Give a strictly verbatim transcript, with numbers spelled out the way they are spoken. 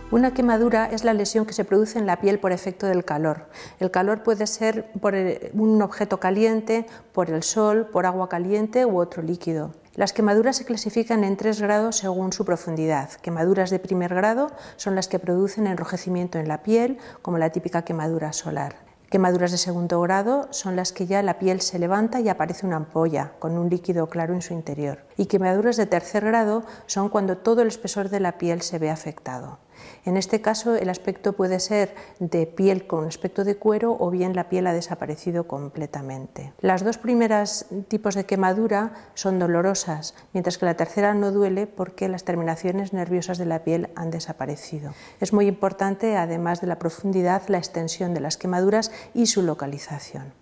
Una quemadura es la lesión que se produce en la piel por efecto del calor. El calor puede ser por un objeto caliente, por el sol, por agua caliente u otro líquido. Las quemaduras se clasifican en tres grados según su profundidad. Quemaduras de primer grado son las que producen enrojecimiento en la piel, como la típica quemadura solar. Quemaduras de segundo grado son las que ya la piel se levanta y aparece una ampolla con un líquido claro en su interior. Y quemaduras de tercer grado son cuando todo el espesor de la piel se ve afectado. En este caso el aspecto puede ser de piel con aspecto de cuero o bien la piel ha desaparecido completamente. Las dos primeras tipos de quemadura son dolorosas, mientras que la tercera no duele porque las terminaciones nerviosas de la piel han desaparecido. Es muy importante, además de la profundidad, la extensión de las quemaduras y su localización.